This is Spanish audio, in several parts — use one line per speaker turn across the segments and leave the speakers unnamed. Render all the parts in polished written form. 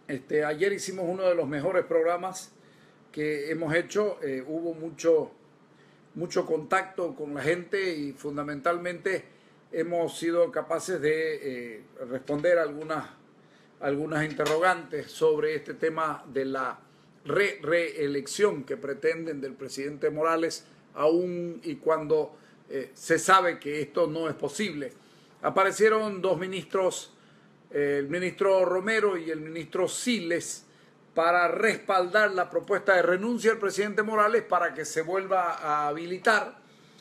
Ayer hicimos uno de los mejores programas que hemos hecho. Hubo mucho contacto con la gente y fundamentalmente hemos sido capaces de responder algunas interrogantes sobre este tema de la reelección que pretenden del presidente Morales, aun y cuando se sabe que esto no es posible. Aparecieron dos ministros, el ministro Romero y el ministro Siles, para respaldar la propuesta de renuncia del presidente Morales para que se vuelva a habilitar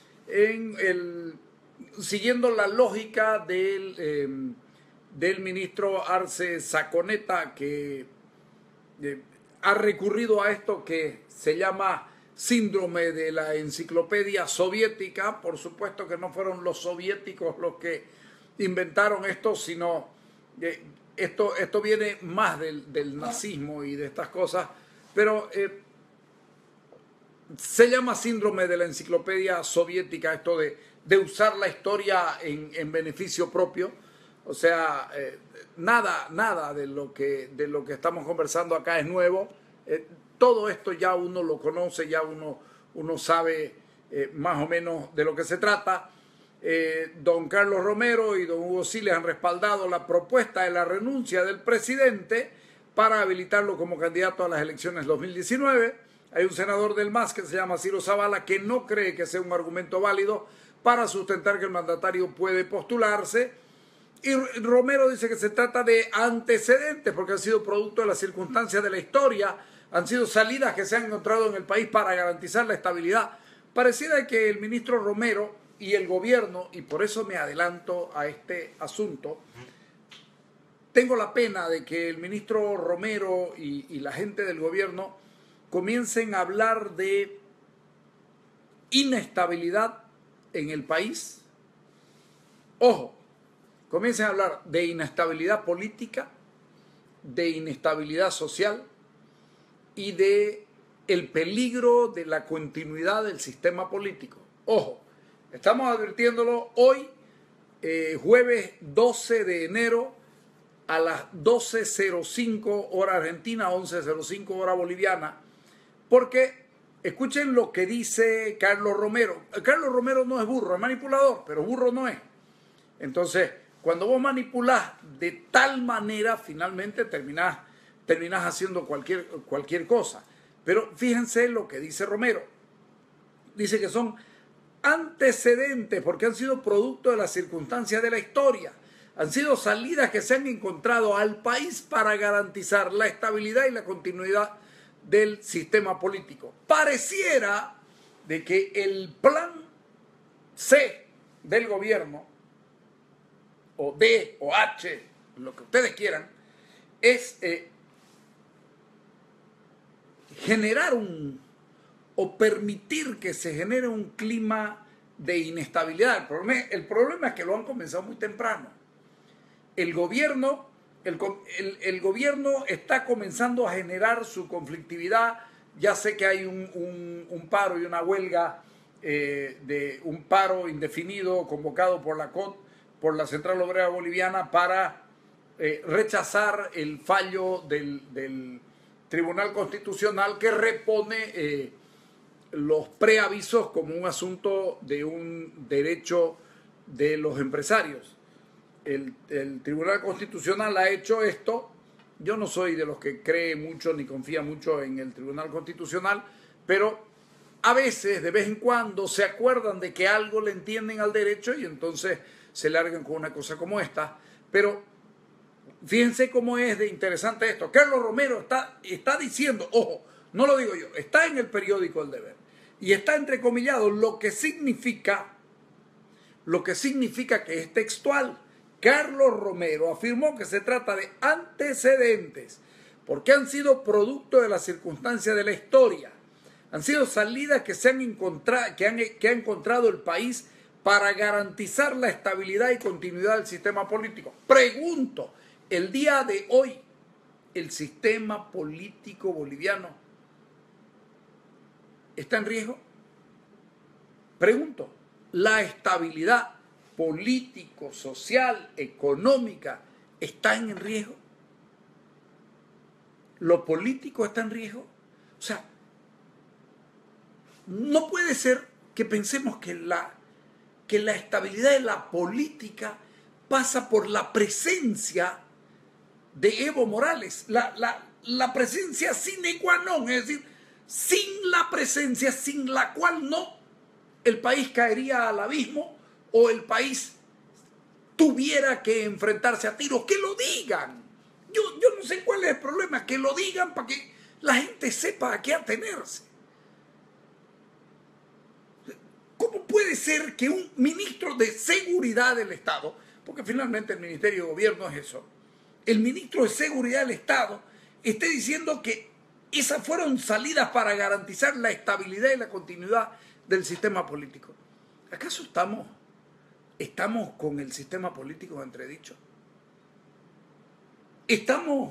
siguiendo la lógica del ministro Arce Saconeta, que ha recurrido a esto que se llama síndrome de la enciclopedia soviética. Por supuesto que no fueron los soviéticos los que inventaron esto, sino esto viene más del nazismo y de estas cosas, pero se llama síndrome de la enciclopedia soviética, esto de usar la historia en beneficio propio. O sea, nada de lo que estamos conversando acá es nuevo. Todo esto ya uno lo conoce, ya uno sabe más o menos de lo que se trata. Don Carlos Romero y don Hugo Siles han respaldado la propuesta de la renuncia del presidente para habilitarlo como candidato a las elecciones 2019. Hay un senador del MAS que se llama Ciro Zavala que no cree que sea un argumento válido para sustentar que el mandatario puede postularse. Y Romero dice que se trata de antecedentes porque han sido producto de las circunstancias de la historia, han sido salidas que se han encontrado en el país para garantizar la estabilidad. Pareciera que el ministro Romero y el gobierno, y por eso me adelanto a este asunto, tengo la pena de que el ministro Romero y la gente del gobierno comiencen a hablar de inestabilidad en el país. Ojo, comiencen a hablar de inestabilidad política, de inestabilidad social y de el peligro de la continuidad del sistema político. Ojo, estamos advirtiéndolo hoy, jueves 12 de enero a las 12:05 hora argentina, 11:05 hora boliviana, porque escuchen lo que dice Carlos Romero. Carlos Romero no es burro, es manipulador, pero burro no es. Entonces, cuando vos manipulás de tal manera, finalmente terminás haciendo cualquier cosa. Pero fíjense lo que dice Romero. Dice que son antecedentes porque han sido producto de las circunstancias de la historia. Han sido salidas que se han encontrado al país para garantizar la estabilidad y la continuidad del sistema político. Pareciera de que el plan C del gobierno, o D o H, lo que ustedes quieran, es generar o permitir que se genere un clima de inestabilidad. El problema es que lo han comenzado muy temprano. El gobierno está comenzando a generar su conflictividad. Ya sé que hay un paro y una huelga, un paro indefinido convocado por la COT, por la Central Obrera Boliviana, para rechazar el fallo del Tribunal Constitucional que repone los preavisos como un asunto de un derecho de los empresarios. El Tribunal Constitucional ha hecho esto. Yo no soy de los que cree mucho ni confía mucho en el Tribunal Constitucional, pero a veces, de vez en cuando, se acuerdan de que algo le entienden al derecho y entonces se largan con una cosa como esta. Pero fíjense cómo es de interesante esto. Carlos Romero está diciendo, ojo, no lo digo yo, está en el periódico El Deber y está entrecomillado, lo que significa que es textual. Carlos Romero afirmó que se trata de antecedentes porque han sido producto de las circunstancias de la historia. Han sido salidas que ha encontrado el país para garantizar la estabilidad y continuidad del sistema político. Pregunto, el día de hoy, ¿el sistema político boliviano está en riesgo? Pregunto, ¿la estabilidad político, social, económica está en riesgo? lo político está en riesgo. O sea, no puede ser que pensemos que la estabilidad de la política pasa por la presencia de Evo Morales, la presencia sine qua non, es decir, sin la presencia, sin la cual no, el país caería al abismo o el país tuviera que enfrentarse a tiros. Que lo digan. Yo no sé cuál es el problema, que lo digan para que la gente sepa a qué atenerse. ¿Cómo puede ser que un ministro de Seguridad del Estado, porque finalmente el Ministerio de Gobierno es eso, el ministro de Seguridad del Estado esté diciendo que esas fueron salidas para garantizar la estabilidad y la continuidad del sistema político? ¿Acaso estamos con el sistema político en entredicho? ¿Estamos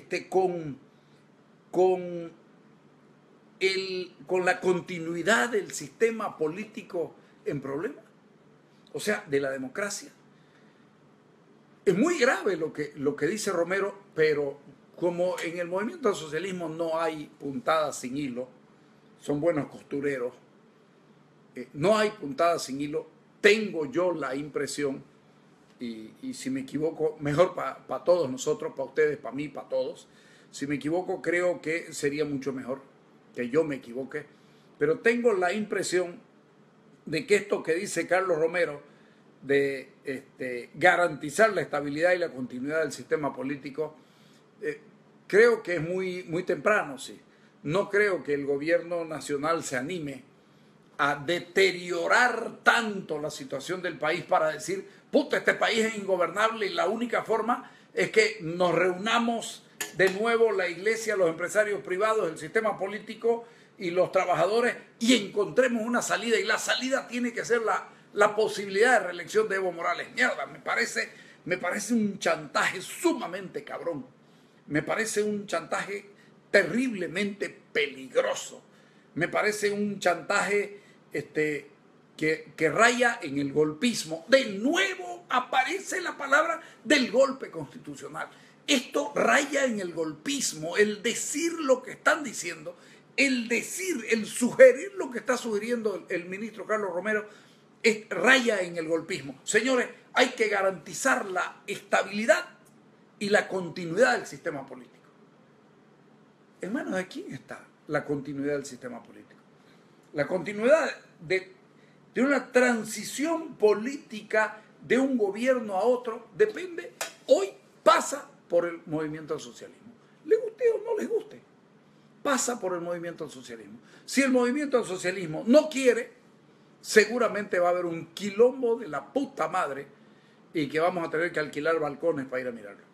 con la continuidad del sistema político en problema? O sea, de la democracia. Es muy grave lo que dice Romero, pero como en el movimiento al socialismo no hay puntadas sin hilo, son buenos costureros, no hay puntadas sin hilo, tengo yo la impresión, y si me equivoco, mejor para todos nosotros, para ustedes, para mí, para todos, si me equivoco creo que sería mucho mejor que yo me equivoque, pero tengo la impresión de que esto que dice Carlos Romero de garantizar la estabilidad y la continuidad del sistema político, creo que es muy temprano, sí. No creo que el gobierno nacional se anime a deteriorar tanto la situación del país para decir, puta, este país es ingobernable y la única forma es que nos reunamos de nuevo la iglesia, los empresarios privados, el sistema político y los trabajadores y encontremos una salida, y la salida tiene que ser la posibilidad de reelección de Evo Morales. Mierda, me parece un chantaje sumamente cabrón, me parece un chantaje terriblemente peligroso, me parece un chantaje que raya en el golpismo. De nuevo aparece la palabra del golpe constitucional. Esto raya en el golpismo, el decir lo que están diciendo, el sugerir lo que está sugiriendo el ministro Carlos Romero, raya en el golpismo. Señores, hay que garantizar la estabilidad y la continuidad del sistema político. ¿En manos de quién está la continuidad del sistema político? La continuidad de una transición política de un gobierno a otro depende, hoy pasa por el movimiento al socialismo. Le guste o no les guste, pasa por el movimiento al socialismo. Si el movimiento al socialismo no quiere, seguramente va a haber un quilombo de la puta madre y que vamos a tener que alquilar balcones para ir a mirarlo.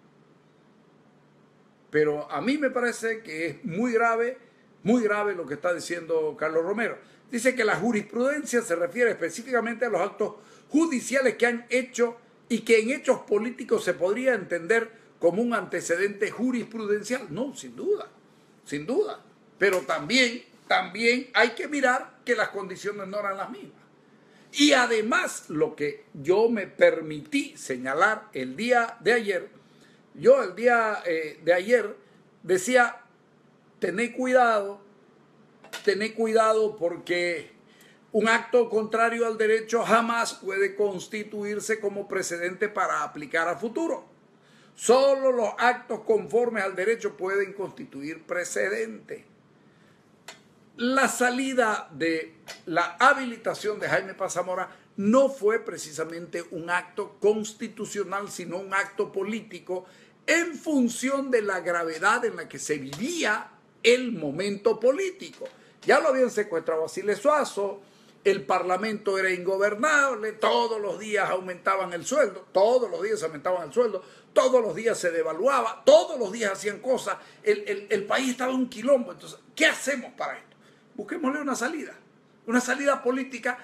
Pero a mí me parece que es muy grave lo que está diciendo Carlos Romero. Dice que la jurisprudencia se refiere específicamente a los actos judiciales que han hecho y que en hechos políticos se podría entender como un antecedente jurisprudencial. No, sin duda. Pero también hay que mirar que las condiciones no eran las mismas. Y además, lo que yo me permití señalar el día de ayer, decía, tened cuidado porque un acto contrario al derecho jamás puede constituirse como precedente para aplicar a futuro. Solo los actos conformes al derecho pueden constituir precedente. La salida de la habilitación de Jaime Paz Zamora no fue precisamente un acto constitucional, sino un acto político en función de la gravedad en la que se vivía el momento político. Ya lo habían secuestrado a Siles Suazo, el Parlamento era ingobernable, todos los días aumentaban el sueldo, todos los días se devaluaba, todos los días hacían cosas, el país estaba en un quilombo. Entonces, ¿qué hacemos para esto? Busquémosle una salida política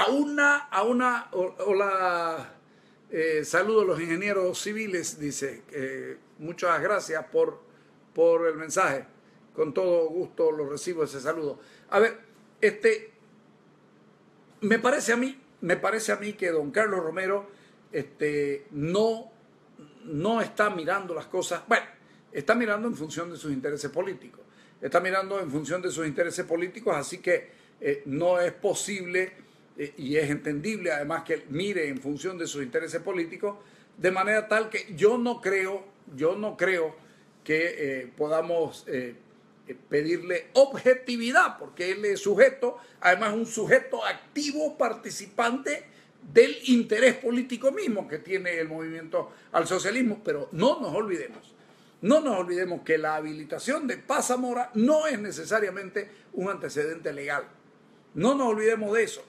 saludo a los ingenieros civiles, dice, muchas gracias por el mensaje, con todo gusto lo recibo ese saludo. A ver, me parece a mí que don Carlos Romero no está mirando las cosas. Bueno, está mirando en función de sus intereses políticos. Está mirando en función de sus intereses políticos, así que no es posible y es entendible además que mire en función de sus intereses políticos, de manera tal que yo no creo que podamos pedirle objetividad, porque él es sujeto, además un sujeto activo, participante del interés político mismo que tiene el movimiento al socialismo. Pero no nos olvidemos que la habilitación de Paz Zamora no es necesariamente un antecedente legal. No nos olvidemos de eso.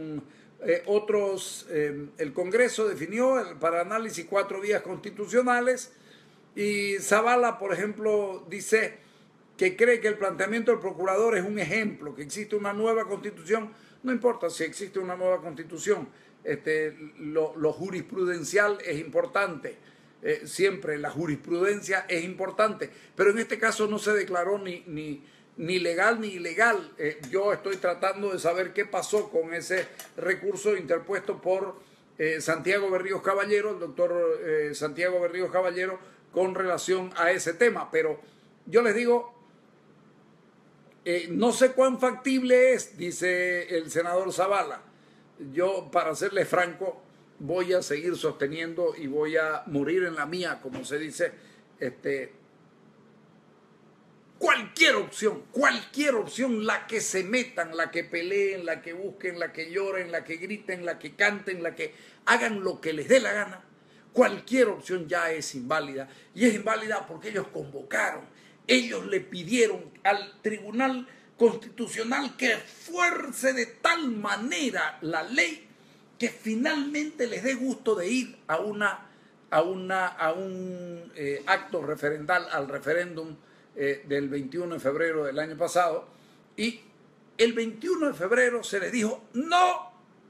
El Congreso definió para análisis 4 vías constitucionales y Zavala, por ejemplo, dice que cree que el planteamiento del procurador es un ejemplo, que existe una nueva constitución. No importa si existe una nueva constitución, lo jurisprudencial es importante, siempre la jurisprudencia es importante, pero en este caso no se declaró ni legal ni ilegal. Yo estoy tratando de saber qué pasó con ese recurso interpuesto por Santiago Berríos Caballero, el doctor Santiago Berríos Caballero, con relación a ese tema. Pero yo les digo, no sé cuán factible es, dice el senador Zavala. Yo, para serles franco, voy a seguir sosteniendo y voy a morir en la mía, como se dice, cualquier opción, la que se metan, la que peleen, la que busquen, la que lloren, la que griten, la que canten, la que hagan lo que les dé la gana, cualquier opción ya es inválida. Y es inválida porque ellos convocaron, ellos le pidieron al Tribunal Constitucional que fuerce de tal manera la ley que finalmente les dé gusto de ir a un acto referendal, al referéndum del 21 de febrero del año pasado, y el 21 de febrero se les dijo no.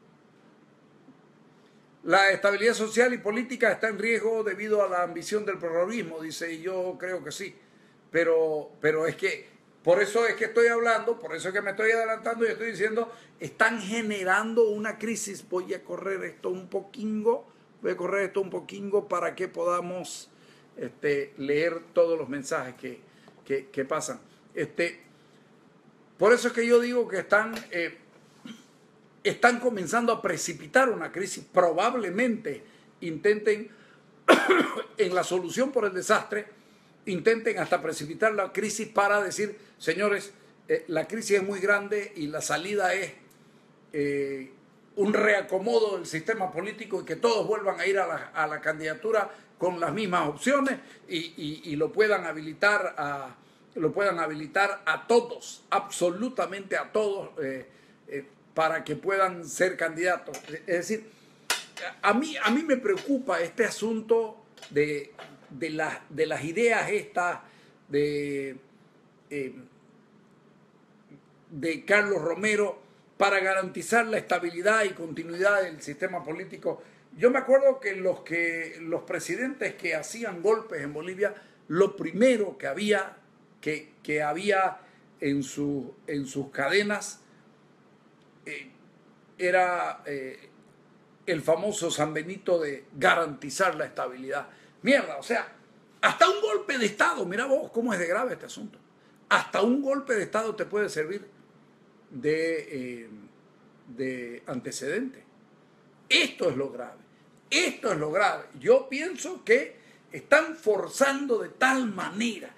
La estabilidad social y política está en riesgo debido a la ambición del prorroguismo, dice, y yo creo que sí, pero es que por eso es que estoy hablando, por eso es que me estoy adelantando y estoy diciendo, están generando una crisis. Voy a correr esto un poquinho para que podamos leer todos los mensajes que pasan. Por eso es que yo digo que están comenzando a precipitar una crisis. Probablemente intenten, en la solución por el desastre, intenten hasta precipitar la crisis para decir, señores, la crisis es muy grande y la salida es un reacomodo del sistema político y que todos vuelvan a ir a la candidatura con las mismas opciones y lo puedan habilitar a todos, absolutamente a todos, para que puedan ser candidatos. Es decir, a mí me preocupa este asunto de las ideas estas de Carlos Romero para garantizar la estabilidad y continuidad del sistema político. Yo me acuerdo que los presidentes que hacían golpes en Bolivia, lo primero que había en sus cadenas era el famoso San Benito de garantizar la estabilidad. Mierda, o sea, hasta un golpe de Estado, mira vos cómo es de grave este asunto, hasta un golpe de Estado te puede servir de antecedente. Esto es lo grave. Yo pienso que están forzando de tal manera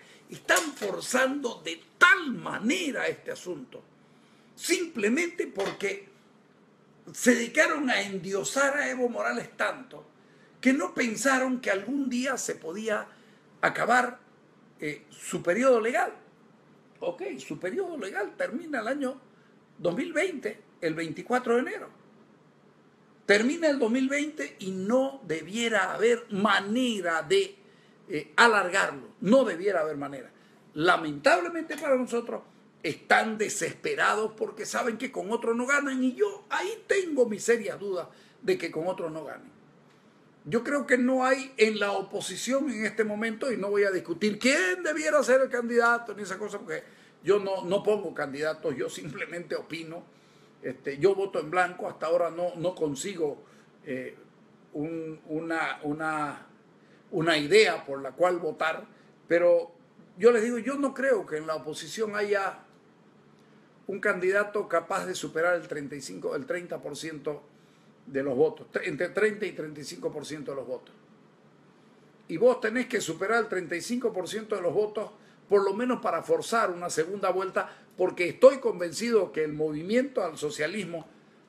este asunto, simplemente porque se dedicaron a endiosar a Evo Morales tanto que no pensaron que algún día se podía acabar su periodo legal. Ok, su periodo legal termina el año 2020, el 24 de enero. Termina el 2020 y no debiera haber manera de alargarlo. No debiera haber manera. Lamentablemente para nosotros están desesperados porque saben que con otros no ganan, y yo ahí tengo mis serias dudas de que con otros no ganen. Yo creo que no hay en la oposición en este momento, y no voy a discutir quién debiera ser el candidato ni esa cosa, porque yo no pongo candidatos, yo simplemente opino. Yo voto en blanco, hasta ahora no consigo una idea por la cual votar, Pero yo les digo, yo no creo que en la oposición haya un candidato capaz de superar el 30% de los votos, entre 30 y 35% de los votos. Y vos tenés que superar el 35% de los votos, por lo menos para forzar una segunda vuelta, porque estoy convencido que el movimiento al socialismo,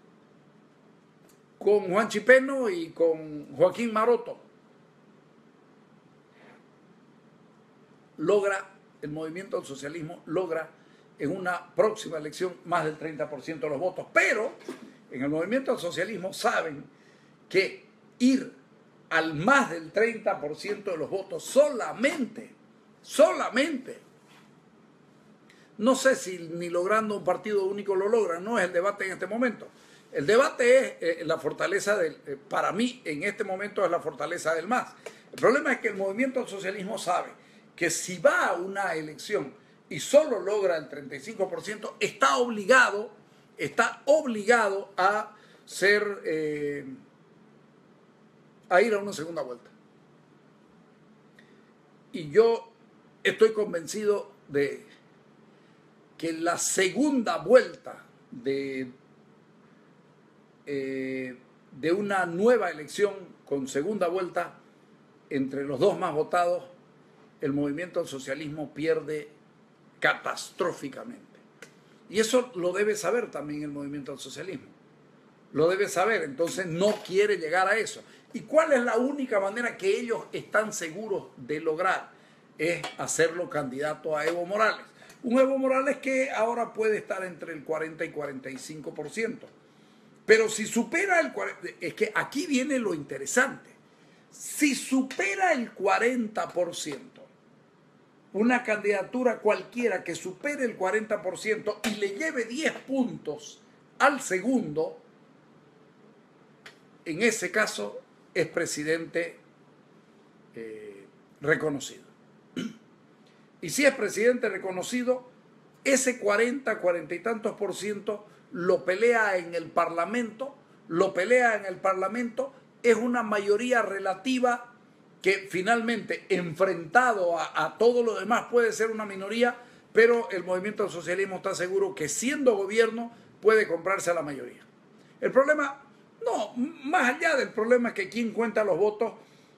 con Juan Chipeno y con Joaquín Maroto, el movimiento al socialismo logra en una próxima elección más del 30% de los votos. Pero en el movimiento al socialismo saben que ir al más del 30% de los votos solamente, no sé si ni logrando un partido único lo logran, no es el debate en este momento. El debate es la fortaleza para mí en este momento es la fortaleza del MAS. El problema es que el movimiento al socialismo sabe que si va a una elección y solo logra el 35%, está obligado a ir a una segunda vuelta. Y yo estoy convencido de que la segunda vuelta de una nueva elección con segunda vuelta entre los dos más votados, el movimiento al socialismo pierde catastróficamente. Y eso lo debe saber también el movimiento al socialismo. Lo debe saber, entonces no quiere llegar a eso. ¿Y cuál es la única manera que ellos están seguros de lograr? Es hacerlo candidato a Evo Morales. Un Evo Morales que ahora puede estar entre el 40 y 45%. Pero si supera el 40%, es que aquí viene lo interesante. Si supera el 40%, una candidatura cualquiera que supere el 40% y le lleve 10 puntos al segundo, en ese caso es presidente reconocido. Y si es presidente reconocido, ese 40 y tantos por ciento lo pelea en el Parlamento, es una mayoría relativa que finalmente, enfrentado a todo lo demás, puede ser una minoría, pero el movimiento del socialismo está seguro que siendo gobierno puede comprarse a la mayoría. El problema, no, más allá del problema es que quién cuenta los votos,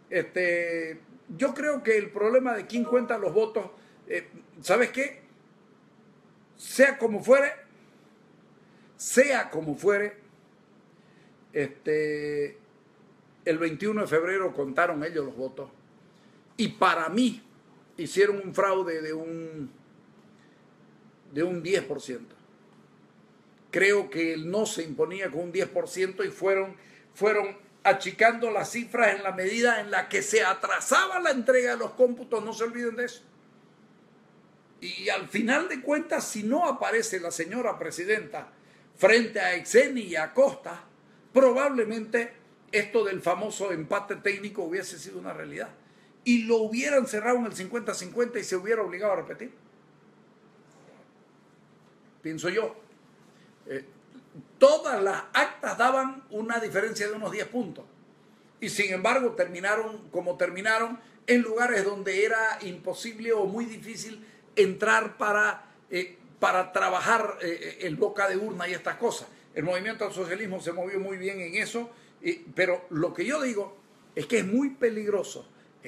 yo creo que el problema de quién cuenta los votos, ¿sabes qué? Sea como fuere, el 21 de febrero contaron ellos los votos y para mí hicieron un fraude de un 10%. Creo que el no se imponía con un 10% y fueron achicando las cifras en la medida en la que se atrasaba la entrega de los cómputos, no se olviden de eso. Y al final de cuentas, si no aparece la señora presidenta frente a Exeni y a Costa, probablemente esto del famoso empate técnico hubiese sido una realidad. Y lo hubieran cerrado en el 50-50 y se hubiera obligado a repetir. Pienso yo. Todas las actas daban una diferencia de unos 10 puntos. Y sin embargo terminaron como terminaron en lugares donde era imposible o muy difícil entrar para trabajar el boca de urna y estas cosas. El movimiento al socialismo se movió muy bien en eso, pero lo que yo digo es que es muy peligroso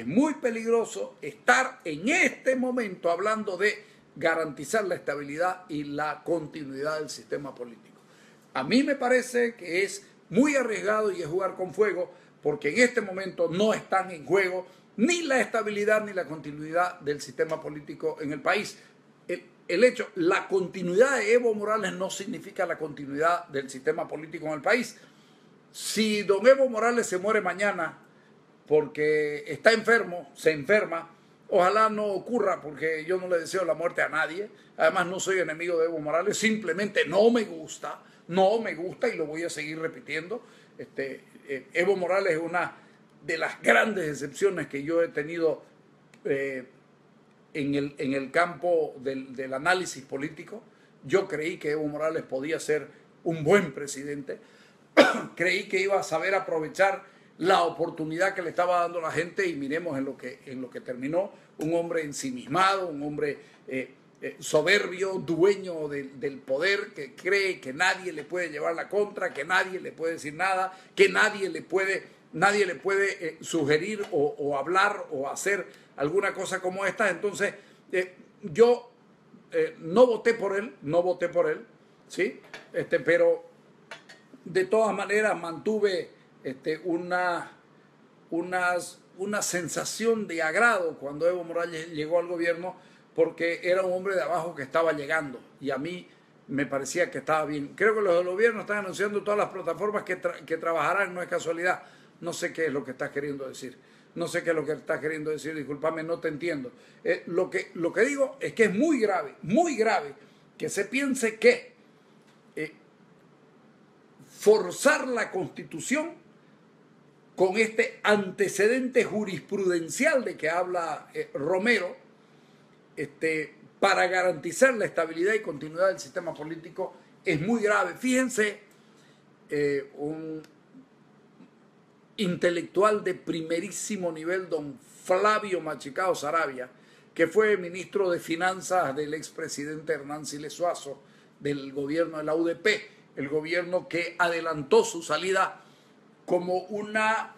estar en este momento hablando de garantizar la estabilidad y la continuidad del sistema político. A mí me parece que es muy arriesgado y es jugar con fuego, porque en este momento no están en juego ni la estabilidad ni la continuidad del sistema político en el país. La continuidad de Evo Morales no significa la continuidad del sistema político en el país. Si don Evo Morales se muere mañana porque está enfermo, se enferma, ojalá no ocurra porque yo no le deseo la muerte a nadie. Además no soy enemigo de Evo Morales, simplemente no me gusta y lo voy a seguir repitiendo. Evo Morales es una de las grandes excepciones que yo he tenido en el campo del análisis político. Yo creí que Evo Morales podía ser un buen presidente. Creí que iba a saber aprovechar la oportunidad que le estaba dando la gente, y miremos en lo que terminó: un hombre ensimismado, un hombre soberbio, dueño del poder, que cree que nadie le puede llevar la contra, que nadie le puede decir nada, que nadie le puede sugerir o hablar o hacer alguna cosa como esta. Entonces, yo no voté por él, ¿sí? Pero de todas maneras mantuve una sensación de agrado cuando Evo Morales llegó al gobierno, porque era un hombre de abajo que estaba llegando, y a mí me parecía que estaba bien. Creo que los del gobierno están anunciando todas las plataformas que trabajarán, no es casualidad. No sé qué es lo que estás queriendo decir. No sé qué es lo que estás queriendo decir, discúlpame, no te entiendo. Lo que digo es que es muy grave que se piense que forzar la Constitución con este antecedente jurisprudencial de que habla Romero, para garantizar la estabilidad y continuidad del sistema político, es muy grave. Fíjense, un intelectual de primerísimo nivel, don Flavio Machicao Saravia, que fue ministro de Finanzas del expresidente Hernán Siles Suazo, del gobierno de la UDP, el gobierno que adelantó su salida como una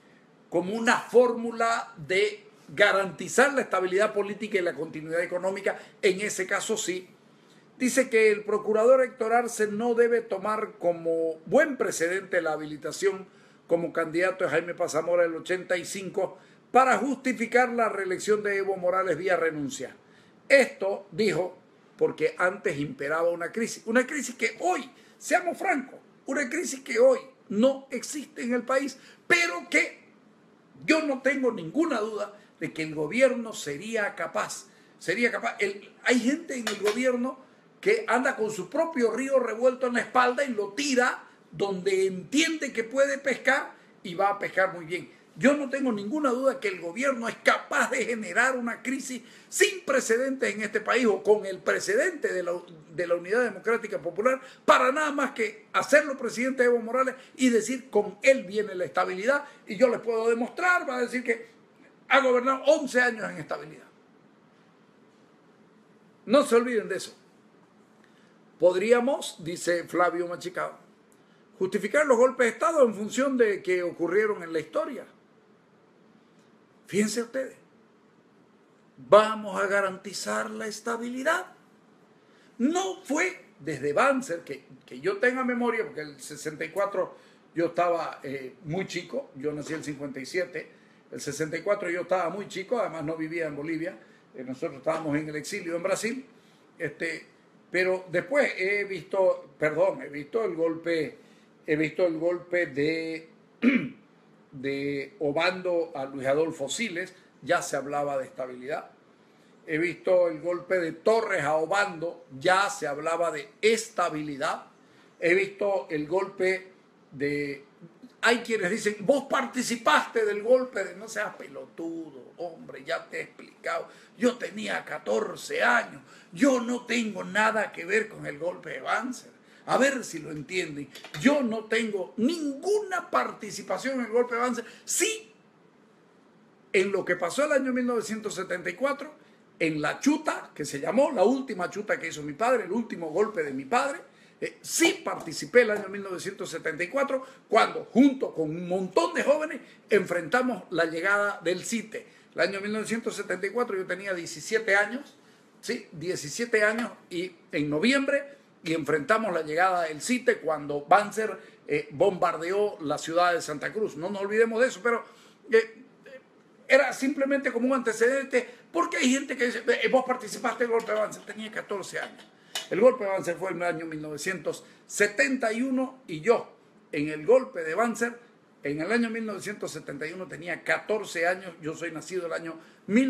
fórmula de garantizar la estabilidad política y la continuidad económica. En ese caso sí. Dice que el procurador Héctor Arce no debe tomar como buen precedente la habilitación como candidato de Jaime Paz Zamora del 85 para justificar la reelección de Evo Morales vía renuncia. Esto, dijo, porque antes imperaba una crisis que hoy, seamos francos, una crisis que hoy no existe en el país, pero que yo no tengo ninguna duda de que el gobierno sería capaz. Hay gente en el gobierno que anda con su propio río revuelto en la espalda y lo tira donde entiende que puede pescar, y va a pescar muy bien. Yo no tengo ninguna duda que el gobierno es capaz de generar una crisis sin precedentes en este país, o con el precedente de la Unidad Democrática Popular, para nada más que hacerlo presidente Evo Morales y decir: con él viene la estabilidad. Y yo les puedo demostrar, va a decir que ha gobernado 11 años en estabilidad. No se olviden de eso. Podríamos, dice Flavio Machicao, justificar los golpes de Estado en función de que ocurrieron en la historia. Fíjense ustedes, vamos a garantizar la estabilidad. No fue desde Banzer, que yo tenga memoria, porque el 64 yo estaba muy chico, yo nací en el 57, el 64 yo estaba muy chico, además no vivía en Bolivia, nosotros estábamos en el exilio en Brasil, pero después he visto el golpe de Obando a Luis Adolfo Siles, ya se hablaba de estabilidad. He visto el golpe de Torres a Obando, ya se hablaba de estabilidad. He visto el golpe de... Hay quienes dicen: vos participaste del golpe de... No seas pelotudo, hombre, ya te he explicado. Yo tenía 14 años, yo no tengo nada que ver con el golpe de Banzer. A ver si lo entienden. Yo no tengo ninguna participación en el golpe de Banzer. Sí, en lo que pasó el año 1974, en la chuta, que se llamó la última chuta que hizo mi padre, el último golpe de mi padre, sí participé el año 1974, cuando junto con un montón de jóvenes enfrentamos la llegada del CITE. El año 1974 yo tenía 17 años, sí, 17 años, y en noviembre, y enfrentamos la llegada del CITE cuando Banzer bombardeó la ciudad de Santa Cruz. No nos olvidemos de eso, pero era simplemente como un antecedente, porque hay gente que dice: vos participaste del golpe de Banzer. Tenía 14 años. El golpe de Banzer fue en el año 1971, y yo, en el golpe de Banzer, en el año 1971 tenía 14 años. Yo soy nacido el año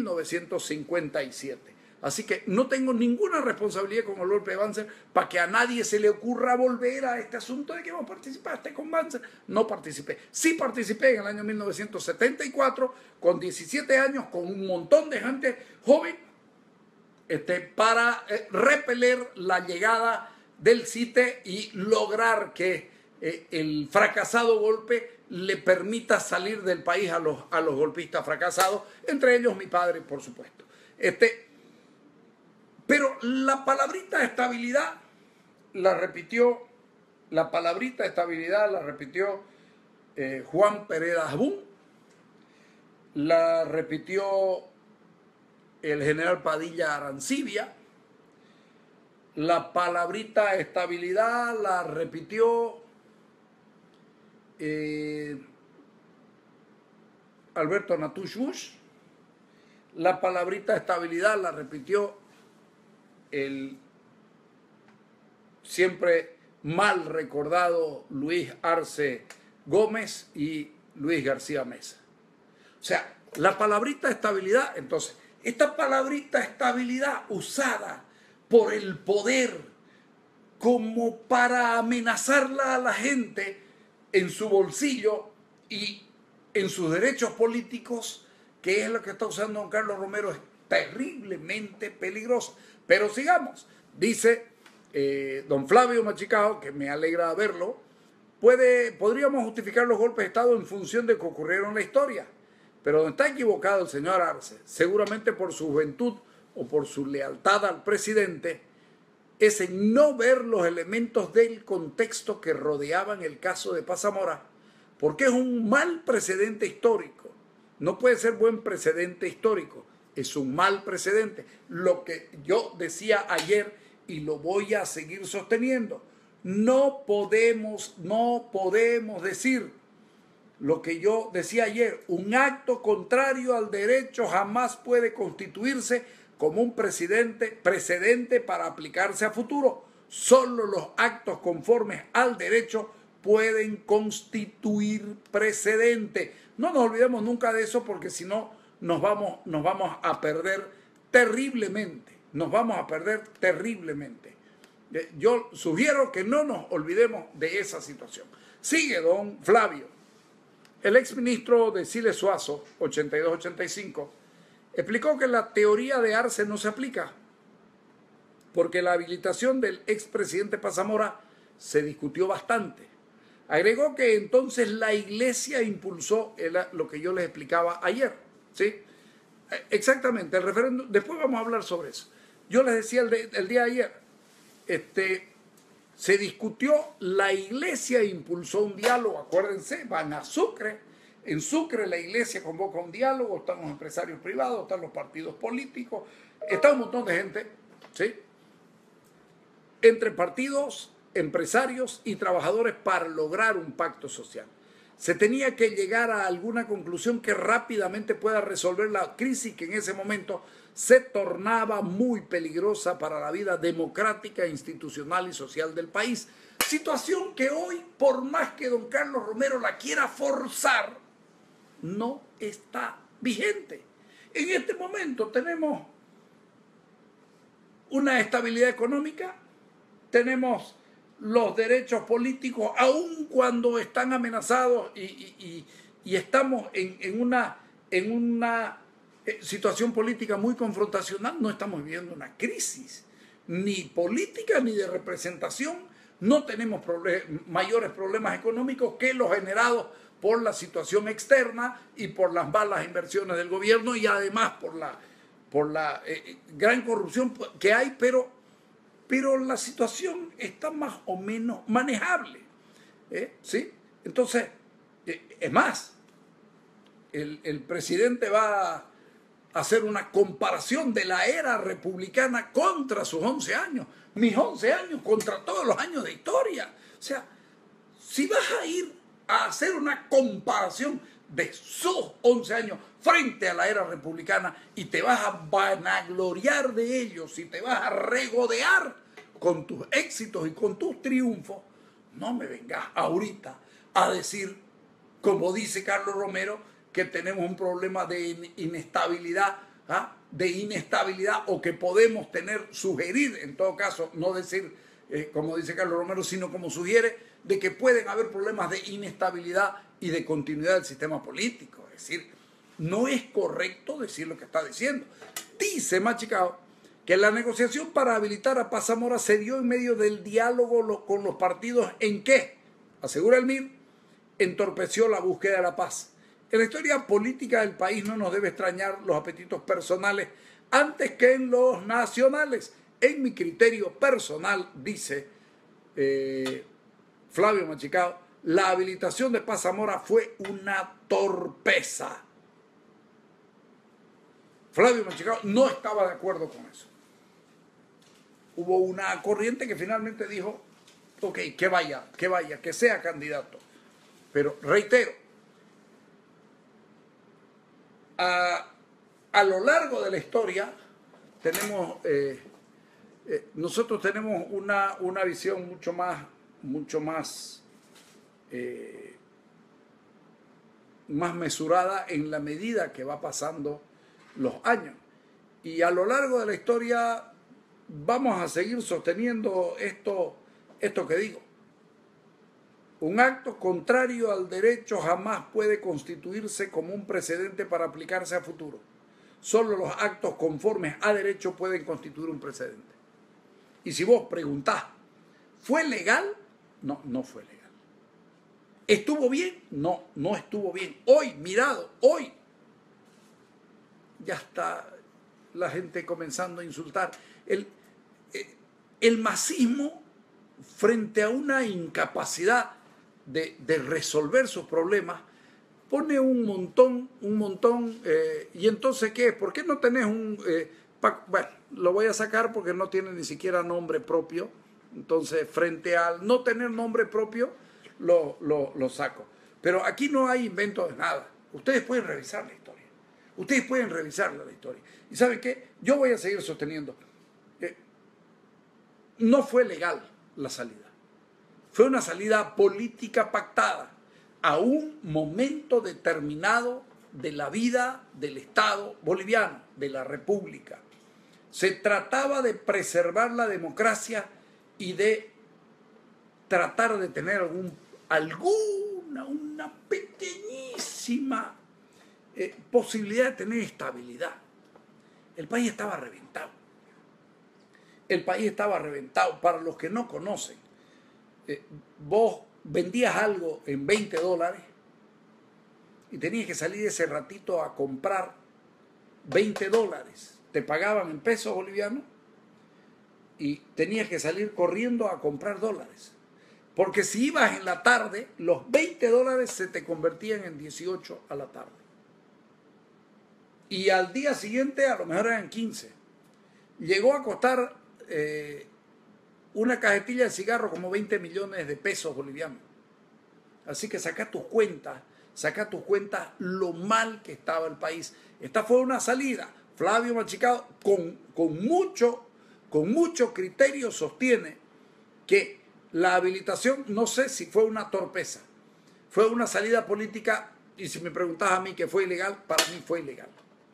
1957. Así que no tengo ninguna responsabilidad con el golpe de Banzer, para que a nadie se le ocurra volver a este asunto de que vos participaste con Banzer. No participé. Sí participé en el año 1974, con 17 años, con un montón de gente joven, para repeler la llegada del CITE y lograr que el fracasado golpe le permita salir del país a los golpistas fracasados, entre ellos mi padre, por supuesto. Pero la palabrita estabilidad la repitió, Juan Pereda Jabún, la repitió el general Padilla Arancibia, la palabrita estabilidad la repitió Alberto Natush Bush, la palabrita estabilidad la repitió el siempre mal recordado Luis Arce Gómez y Luis García Meza. O sea, la palabrita estabilidad, entonces, esta palabrita estabilidad usada por el poder como para amenazarla a la gente en su bolsillo y en sus derechos políticos, que es lo que está usando don Carlos Romero, es terriblemente peligroso. Pero sigamos, dice don Flavio Machicao, que me alegra verlo, podríamos justificar los golpes de Estado en función de que ocurrieron en la historia, pero donde está equivocado el señor Arce, seguramente por su juventud o por su lealtad al presidente, es en no ver los elementos del contexto que rodeaban el caso de Paz Zamora, porque es un mal precedente histórico. No puede ser buen precedente histórico, es un mal precedente. Lo que yo decía ayer y lo voy a seguir sosteniendo, no podemos decir lo que yo decía ayer, un acto contrario al derecho jamás puede constituirse como un precedente para aplicarse a futuro. Solo los actos conformes al derecho pueden constituir precedente. No nos olvidemos nunca de eso, porque si no nos vamos a perder terriblemente. Yo sugiero que no nos olvidemos de esa situación. Sigue don Flavio. El exministro de Siles Suazo, 82-85, explicó que la teoría de Arce no se aplica porque la habilitación del expresidente Paz Zamora se discutió bastante. Agregó que entonces la Iglesia impulsó lo que yo les explicaba ayer, ¿sí? Exactamente, el referéndum, después vamos a hablar sobre eso. Yo les decía el día de ayer, se discutió, la Iglesia impulsó un diálogo, acuérdense, van a Sucre, en Sucre la Iglesia convoca un diálogo, están los empresarios privados, están los partidos políticos, está un montón de gente, ¿sí? Entre partidos, empresarios y trabajadores para lograr un pacto social. Se tenía que llegar a alguna conclusión que rápidamente pueda resolver la crisis que en ese momento se tornaba muy peligrosa para la vida democrática, institucional y social del país. Situación que hoy, por más que don Carlos Romero la quiera forzar, no está vigente. En este momento tenemos una estabilidad económica, tenemos los derechos políticos, aun cuando están amenazados y estamos en una situación política muy confrontacional, no estamos viviendo una crisis, ni política ni de representación, no tenemos mayores problemas económicos que los generados por la situación externa y por las malas inversiones del gobierno y además por la gran corrupción que hay, pero la situación está más o menos manejable, ¿sí? Entonces, es más, el presidente va a hacer una comparación de la era republicana contra sus 11 años, mis 11 años contra todos los años de historia. O sea, si vas a ir a hacer una comparación de sus 11 años frente a la era republicana y te vas a vanagloriar de ellos y te vas a regodear con tus éxitos y con tus triunfos, no me vengas ahorita a decir, como dice Carlos Romero, que tenemos un problema de inestabilidad, o que podemos sugerir, en todo caso, no decir como dice Carlos Romero, sino como sugiere, de que pueden haber problemas de inestabilidad y de continuidad del sistema político. Es decir, no es correcto decir lo que está diciendo. Dice Machicao que la negociación para habilitar a Paz Zamora se dio en medio del diálogo con los partidos. ¿En qué? asegura el MIR, entorpeció la búsqueda de la paz. En la historia política del país no nos debe extrañar los apetitos personales antes que en los nacionales. En mi criterio personal, dice Flavio Machicado, la habilitación de Paz Zamora fue una torpeza. Flavio Machicado no estaba de acuerdo con eso. Hubo una corriente que finalmente dijo, ok, que vaya, que sea candidato. Pero reitero, a lo largo de la historia tenemos, nosotros tenemos una visión mucho más mesurada en la medida que va pasando los años. Y a lo largo de la historia vamos a seguir sosteniendo esto que digo. Un acto contrario al derecho jamás puede constituirse como un precedente para aplicarse a futuro. Solo los actos conformes a derecho pueden constituir un precedente. Y si vos preguntás, ¿fue legal? No, no fue legal. ¿Estuvo bien? No, no estuvo bien. Hoy, mirado, hoy, ya está la gente comenzando a insultar. El masismo, frente a una incapacidad de resolver sus problemas, pone un montón, y entonces, ¿qué es? ¿Por qué no tenés bueno, lo voy a sacar porque no tiene ni siquiera nombre propio, entonces frente al no tener nombre propio, lo saco. Pero aquí no hay invento de nada. Ustedes pueden revisar la historia. Ustedes pueden revisar la historia. ¿Y saben qué? Yo voy a seguir sosteniendo. No fue legal la salida. Fue una salida política pactada a un momento determinado de la vida del Estado boliviano, de la República. Se trataba de preservar la democracia y de tratar de tener una pequeñísima posibilidad de tener estabilidad. El país estaba reventado. El país estaba reventado. Para los que no conocen, vos vendías algo en $20 y tenías que salir ese ratito a comprar $20. Te pagaban en pesos bolivianos y tenías que salir corriendo a comprar dólares. Porque si ibas en la tarde, los $20 se te convertían en 18 a la tarde. Y al día siguiente a lo mejor eran 15. Llegó a costar una cajetilla de cigarro como 20 millones de pesos bolivianos. Así que saca tus cuentas lo mal que estaba el país. Esta fue una salida. Flavio Machicado con mucho criterio sostiene que la habilitación, no sé si fue una torpeza, fue una salida política, y si me preguntas a mí que fue ilegal, para mí fue ilegal.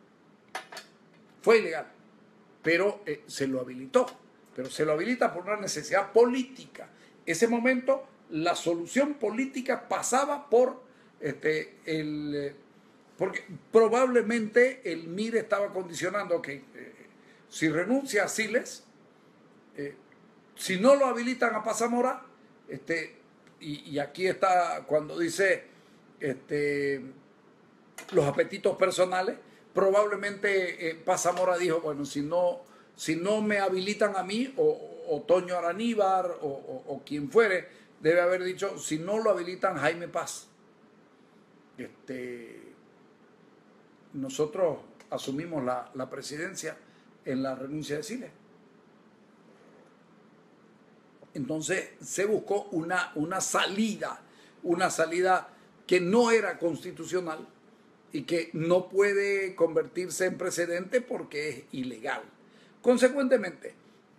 Fue ilegal, pero se lo habilitó. Pero se lo habilita por una necesidad política. Ese momento, la solución política pasaba por porque probablemente el MIR estaba condicionando que si renuncia a Siles, si no lo habilitan a Paz Zamora, y aquí está cuando dice los apetitos personales, probablemente Paz Zamora dijo, bueno, si no me habilitan a mí, o Toño Araníbar, o quien fuere, debe haber dicho, si no lo habilitan Jaime Paz. Nosotros asumimos la presidencia en la renuncia de Siles. Entonces se buscó una salida que no era constitucional y que no puede convertirse en precedente porque es ilegal. Consecuentemente,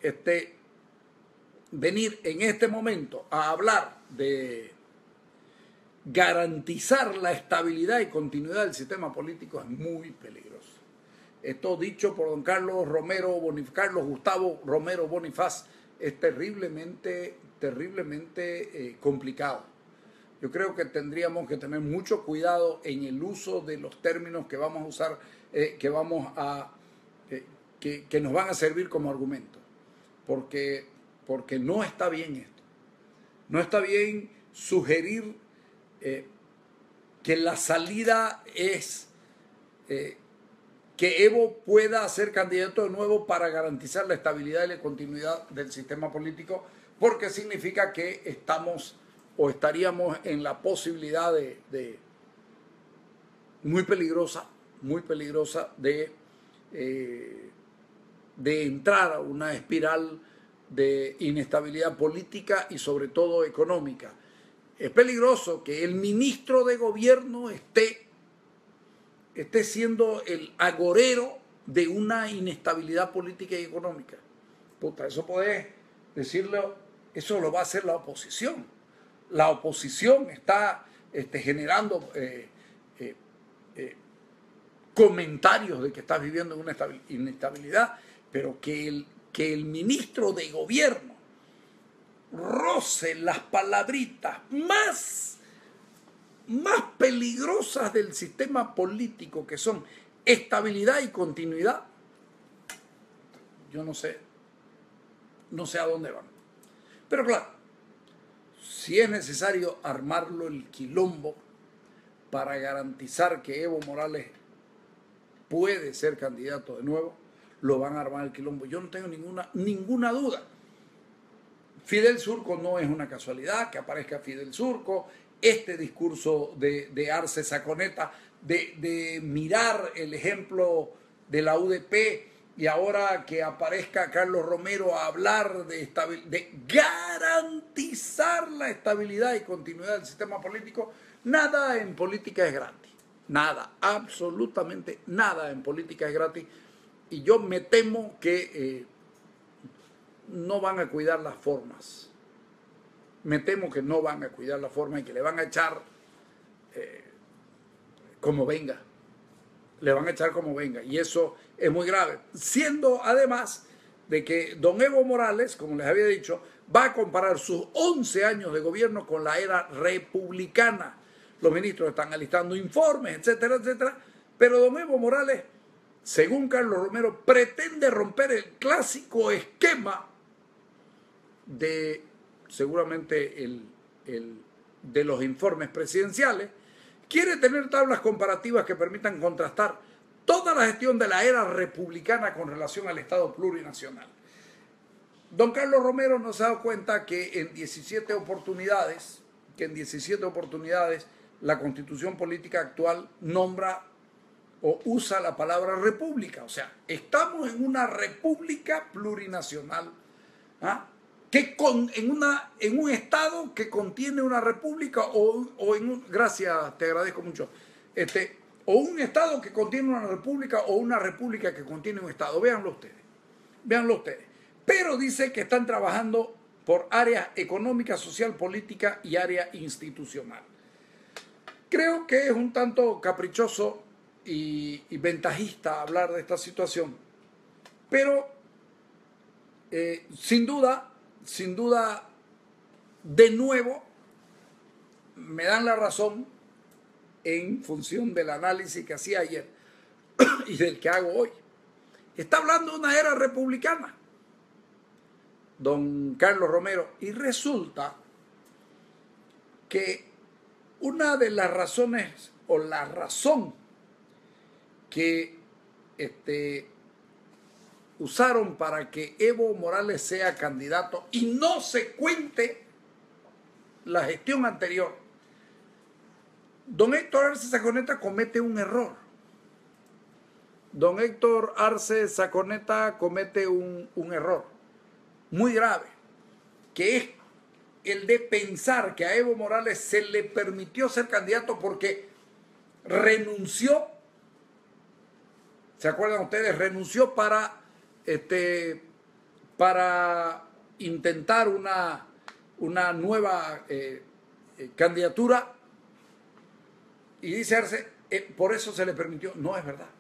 venir en este momento a hablar de garantizar la estabilidad y continuidad del sistema político es muy peligroso. Esto dicho por don Carlos Gustavo Romero Bonifaz es terriblemente complicado. Yo creo que tendríamos que tener mucho cuidado en el uso de los términos que vamos a usar, que nos van a servir como argumento, porque no está bien esto. No está bien, sugerir que la salida es que Evo pueda ser candidato de nuevo para garantizar la estabilidad y la continuidad del sistema político, porque significa que estamos o estaríamos en la posibilidad muy peligrosa de entrar a una espiral de inestabilidad política y sobre todo económica. Es peligroso que el ministro de gobierno esté siendo el agorero de una inestabilidad política y económica. Puta, eso podés decirlo, eso lo va a hacer la oposición. La oposición está generando comentarios de que estás viviendo en una inestabilidad, pero que el ministro de gobierno roce las palabritas más peligrosas del sistema político, que son estabilidad y continuidad, yo no sé a dónde van. Pero claro, si es necesario armarlo el quilombo para garantizar que Evo Morales puede ser candidato de nuevo, lo van a armar el quilombo. Yo no tengo ninguna duda. Fidel Zurco no es una casualidad que aparezca Fidel Zurco. Este discurso de Arce Saconeta, de mirar el ejemplo de la UDP y ahora que aparezca Carlos Romero a hablar de garantizar la estabilidad y continuidad del sistema político, nada en política es gratis. Nada, absolutamente nada en política es gratis. Y yo me temo que no van a cuidar las formas. Me temo que no van a cuidar la forma y que le van a echar como venga. Le van a echar como venga. Y eso es muy grave. Siendo además de que don Evo Morales, como les había dicho, va a comparar sus 11 años de gobierno con la era republicana. Los ministros están alistando informes, etcétera, etcétera. Pero don Evo Morales, según Carlos Romero, pretende romper el clásico esquema de seguramente de los informes presidenciales. Quiere tener tablas comparativas que permitan contrastar toda la gestión de la era republicana con relación al Estado plurinacional. Don Carlos Romero nos ha dado cuenta que en 17 oportunidades la Constitución política actual nombra o usa la palabra república. O sea, estamos en una república plurinacional, en un estado que contiene una república gracias, te agradezco mucho, o un estado que contiene una república o una república que contiene un estado. Véanlo ustedes. Pero dice que están trabajando por área económica, social, política y área institucional. Creo que es un tanto caprichoso y ventajista hablar de esta situación, pero sin duda, de nuevo, me dan la razón en función del análisis que hacía ayer y del que hago hoy. Está hablando de una era republicana, don Carlos Romero, y resulta que una de las razones, o la razón que usaron para que Evo Morales sea candidato y no se cuente la gestión anterior, don Héctor Arce Saconeta comete un error. Don Héctor Arce Saconeta comete un error muy grave, que es el de pensar que a Evo Morales se le permitió ser candidato porque renunció. ¿Se acuerdan ustedes? Renunció para intentar una nueva candidatura, y dice Arce, por eso se le permitió. No es verdad.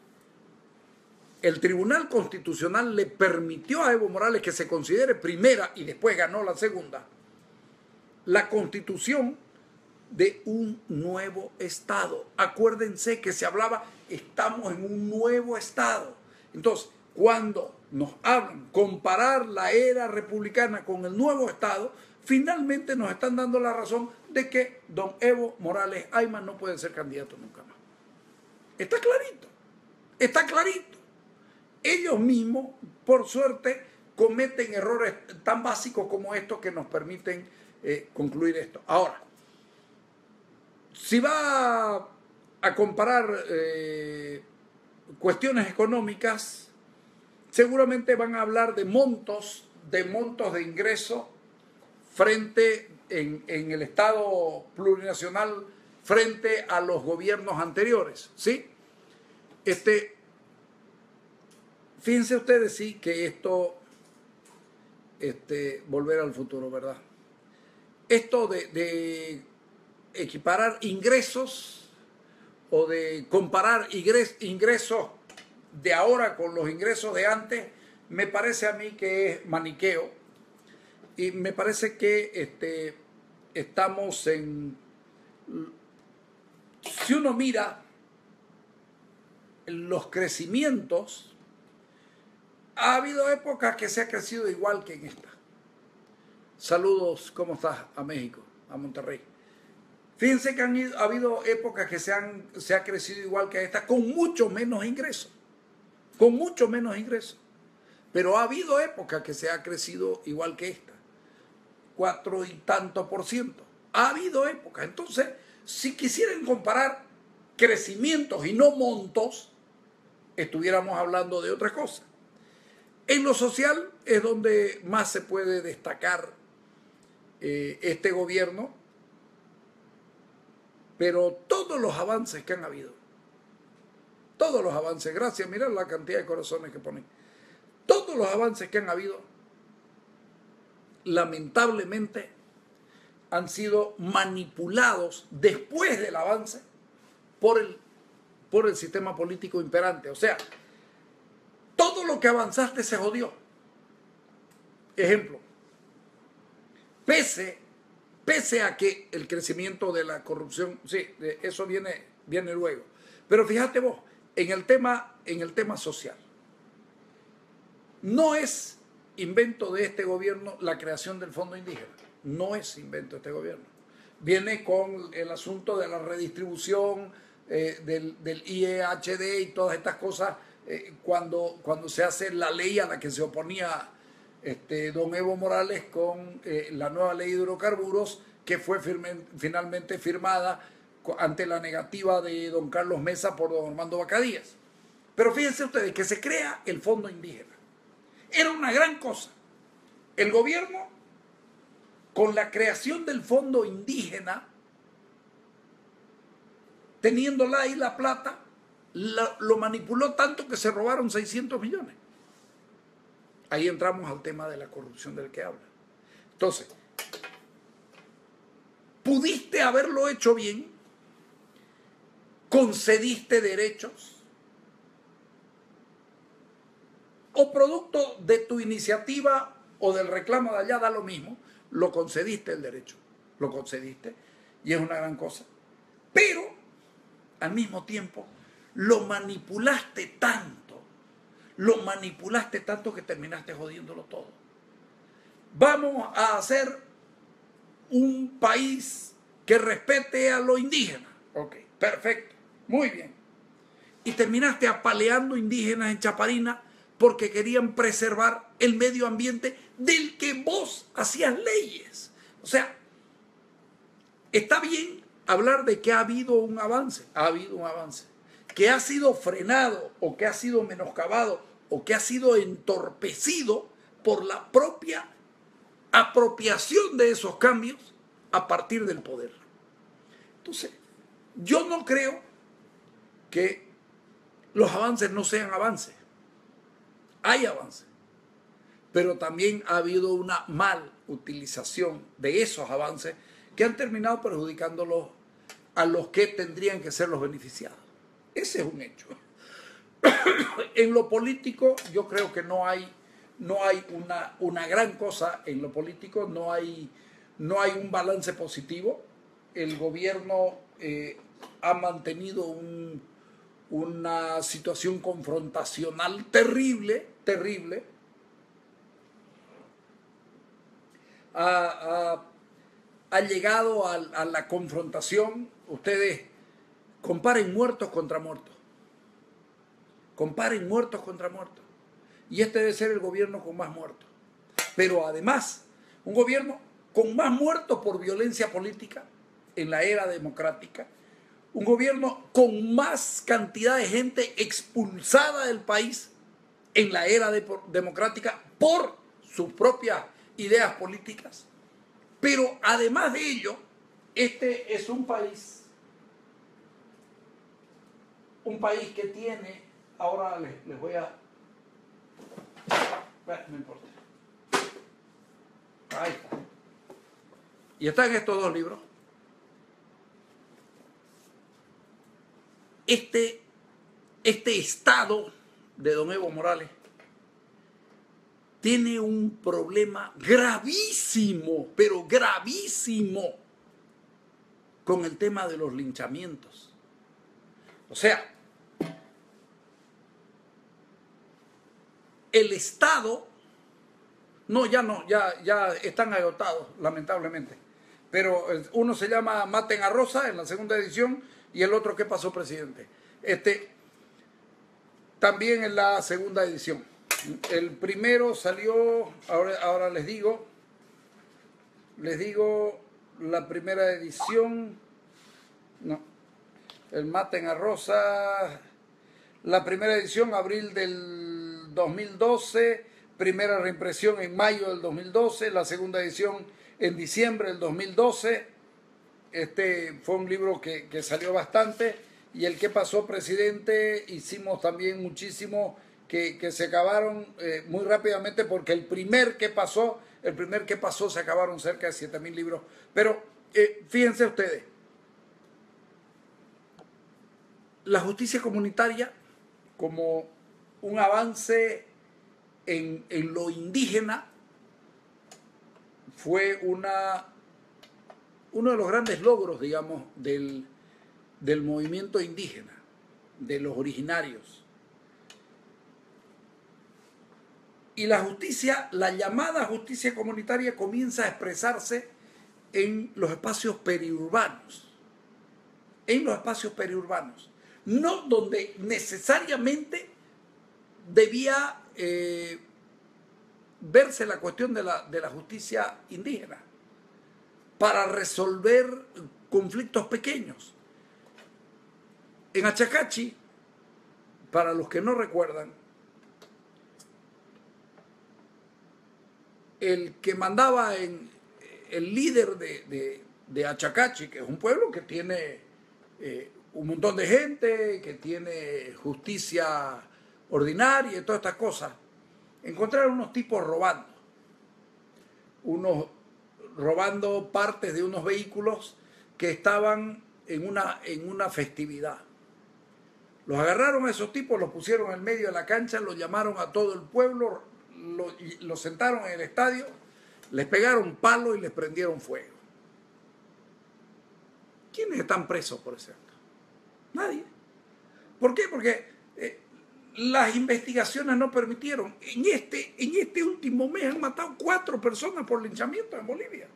El Tribunal Constitucional le permitió a Evo Morales que se considere primera, y después ganó la segunda, la constitución de un nuevo Estado. Acuérdense que se hablaba, estamos en un nuevo Estado. Entonces, cuando nos hablan, comparar la era republicana con el nuevo Estado, finalmente nos están dando la razón de que don Evo Morales Ayma no puede ser candidato nunca más. Está clarito, está clarito. Ellos mismos, por suerte, cometen errores tan básicos como estos que nos permiten concluir esto. Ahora, si va a comparar cuestiones económicas, seguramente van a hablar de montos de ingreso frente en el Estado plurinacional frente a los gobiernos anteriores, ¿sí? Fíjense ustedes, sí, que esto, volver al futuro, ¿verdad? Esto de equiparar ingresos o de comparar ingresos de ahora con los ingresos de antes, me parece a mí que es maniqueo y me parece que estamos en... Si uno mira los crecimientos, ha habido épocas que se ha crecido igual que en esta. Saludos, ¿cómo estás? A México, a Monterrey. Fíjense que ha habido épocas que se ha crecido igual que esta, con mucho menos ingresos. Con mucho menos ingresos. Pero ha habido épocas que se ha crecido igual que esta. 4 y tanto %. Ha habido épocas. Entonces, si quisieran comparar crecimientos y no montos, estuviéramos hablando de otra cosa. En lo social es donde más se puede destacar este gobierno, pero todos los avances que han habido, todos los avances, gracias, mirad la cantidad de corazones que ponen, todos los avances que han habido, lamentablemente, han sido manipulados después del avance por el sistema político imperante. O sea, todo lo que avanzaste se jodió. Ejemplo, pese a que el crecimiento de la corrupción, sí, eso viene luego. Pero fíjate vos, en el tema social, no es invento de este gobierno la creación del Fondo Indígena. No es invento de este gobierno. Viene con el asunto de la redistribución del IEHD y todas estas cosas cuando se hace la ley a la que se oponía don Evo Morales con la nueva ley de hidrocarburos que fue finalmente firmada ante la negativa de don Carlos Mesa por don Armando Bacadías. Pero fíjense ustedes que se crea el Fondo Indígena. Era una gran cosa. El gobierno, con la creación del Fondo Indígena, teniéndola ahí la plata, lo manipuló tanto que se robaron 600 millones. Ahí entramos al tema de la corrupción del que habla. Entonces, pudiste haberlo hecho bien, concediste derechos, o producto de tu iniciativa o del reclamo de allá, da lo mismo, lo concediste el derecho, lo concediste, y es una gran cosa. Pero, al mismo tiempo, lo manipulaste tanto que terminaste jodiéndolo todo. Vamos a hacer un país que respete a lo indígena. Ok, perfecto, muy bien. Y terminaste apaleando indígenas en Chaparina porque querían preservar el medio ambiente del que vos hacías leyes. O sea, está bien hablar de que ha habido un avance, que ha sido frenado o que ha sido menoscabado o que ha sido entorpecido por la propia apropiación de esos cambios a partir del poder. Entonces, yo no creo que los avances no sean avances. Hay avances, pero también ha habido una mal utilización de esos avances que han terminado perjudicándolos a los que tendrían que ser los beneficiados. Ese es un hecho. En lo político yo creo que no hay una gran cosa en lo político, no hay un balance positivo. El gobierno ha mantenido una situación confrontacional terrible terrible, ha llegado a la confrontación. Ustedes comparen muertos contra muertos. Comparen muertos contra muertos. Y este debe ser el gobierno con más muertos. Pero además, un gobierno con más muertos por violencia política en la era democrática. Un gobierno con más cantidad de gente expulsada del país en la era democrática por sus propias ideas políticas. Pero además de ello, este es un país que tiene, ahora les voy a... Bueno, no importa. Ahí está. Y están estos dos libros. Este estado de don Evo Morales tiene un problema gravísimo, pero gravísimo, con el tema de los linchamientos. O sea, el Estado, ya están agotados, lamentablemente. Pero uno se llama Maten a Rosa en la segunda edición y el otro ¿Qué pasó, presidente? También en la segunda edición. El primero salió, ahora les digo la primera edición, no, el Maten a Rosa, la primera edición, abril del 2012, primera reimpresión en mayo del 2012, la segunda edición en diciembre del 2012. Fue un libro que salió bastante, y el ¿Qué pasó, presidente? Hicimos también muchísimo que se acabaron muy rápidamente, porque el primer que pasó se acabaron cerca de 7.000 libros. Pero fíjense ustedes, la justicia comunitaria como un avance en lo indígena fue uno de los grandes logros, digamos, del movimiento indígena, de los originarios. Y la justicia, la llamada justicia comunitaria, comienza a expresarse en los espacios periurbanos. En los espacios periurbanos. No donde necesariamente debía verse la cuestión de la justicia indígena para resolver conflictos pequeños. En Achacachi, para los que no recuerdan, el que mandaba el líder de Achacachi, que es un pueblo que tiene un montón de gente, que tiene justicia ordinaria y todas estas cosas, encontraron unos tipos robando partes de unos vehículos que estaban en una festividad. Los agarraron a esos tipos, los pusieron en medio de la cancha, los llamaron a todo el pueblo, los sentaron en el estadio, les pegaron palos y les prendieron fuego. ¿Quiénes están presos por ese acto? Nadie. ¿Por qué? Porque las investigaciones no permitieron. En este último mes han matado 4 personas por linchamiento en Bolivia.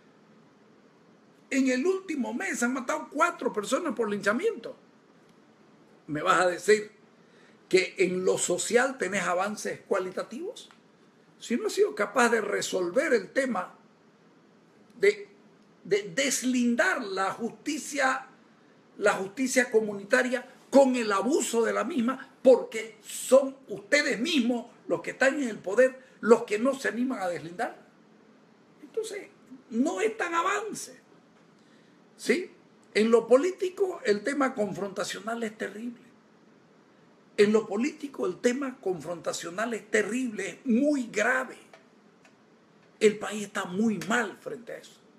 En el último mes han matado 4 personas por linchamiento. ¿Me vas a decir que en lo social tenés avances cualitativos? Si no has sido capaz de resolver el tema de deslindar la justicia comunitaria con el abuso de la misma, porque son ustedes mismos los que están en el poder los que no se animan a deslindar. Entonces, no es tan avance. ¿Sí? En lo político, el tema confrontacional es terrible. En lo político, el tema confrontacional es terrible, es muy grave. El país está muy mal frente a eso.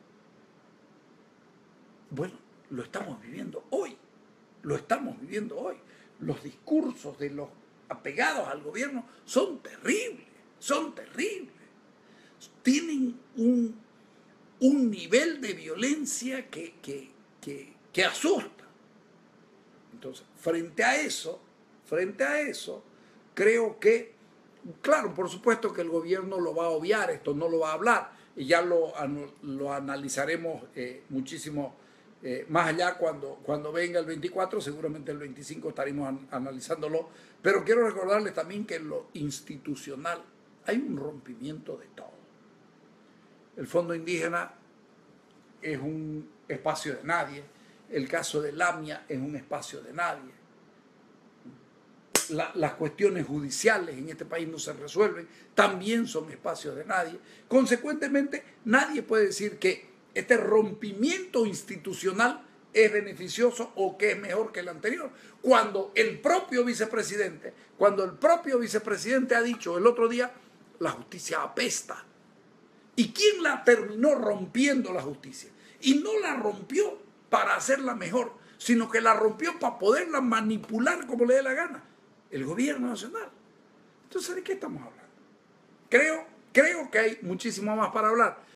Bueno, lo estamos viviendo hoy. Lo estamos viviendo hoy. Los discursos de los apegados al gobierno son terribles, son terribles. Tienen un nivel de violencia que asusta. Entonces, frente a eso, creo que Claro, por supuesto que el gobierno lo va a obviar, esto no lo va a hablar, y ya lo analizaremos muchísimo más allá cuando venga el 24, seguramente el 25 estaremos analizándolo, pero quiero recordarles también que en lo institucional hay un rompimiento de todo. El Fondo Indígena es un espacio de nadie, el caso de Lamia es un espacio de nadie. Las cuestiones judiciales en este país no se resuelven, también son espacios de nadie. Consecuentemente, nadie puede decir que este rompimiento institucional es beneficioso o que es mejor que el anterior, cuando el propio vicepresidente ha dicho el otro día, la justicia apesta. ¿Y quién la terminó rompiendo la justicia? Y no la rompió para hacerla mejor, sino que la rompió para poderla manipular como le dé la gana. El gobierno nacional. Entonces, ¿de qué estamos hablando? Creo que hay muchísimo más para hablar.